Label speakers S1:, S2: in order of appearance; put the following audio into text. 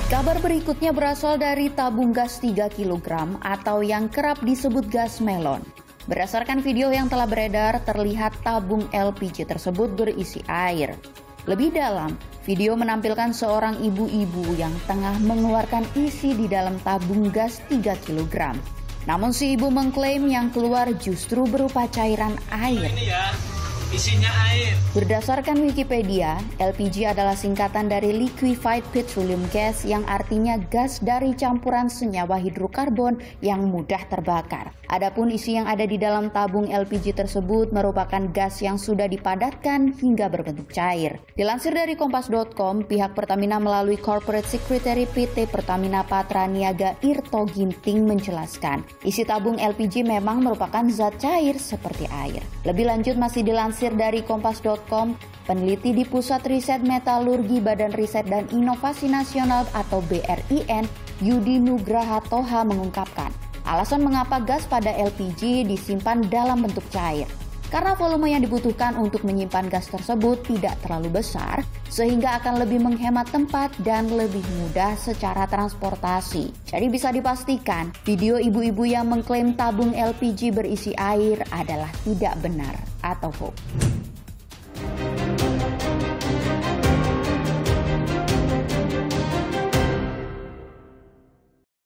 S1: Kabar berikutnya berasal dari tabung gas 3 kg atau yang kerap disebut gas melon. Berdasarkan video yang telah beredar, terlihat tabung LPG tersebut berisi air. Lebih dalam, video menampilkan seorang ibu-ibu yang tengah mengeluarkan isi di dalam tabung gas 3 kg. Namun si ibu mengklaim yang keluar justru berupa cairan air.
S2: Ini ya, isinya air.
S1: Berdasarkan Wikipedia, LPG adalah singkatan dari Liquefied Petroleum Gas yang artinya gas dari campuran senyawa hidrokarbon yang mudah terbakar. Adapun isi yang ada di dalam tabung LPG tersebut merupakan gas yang sudah dipadatkan hingga berbentuk cair. Dilansir dari Kompas.com, pihak Pertamina melalui Corporate Secretary PT Pertamina Patra Niaga Irto Ginting menjelaskan, isi tabung LPG memang merupakan zat cair seperti air. Lebih lanjut masih dilansir dari Kompas.com, peneliti di Pusat Riset Metalurgi Badan Riset dan Inovasi Nasional atau BRIN, Yudi Nugraha Toha mengungkapkan, alasan mengapa gas pada LPG disimpan dalam bentuk cair. Karena volume yang dibutuhkan untuk menyimpan gas tersebut tidak terlalu besar, sehingga akan lebih menghemat tempat dan lebih mudah secara transportasi. Jadi bisa dipastikan, video ibu-ibu yang mengklaim tabung LPG berisi air adalah tidak benar atau hoax.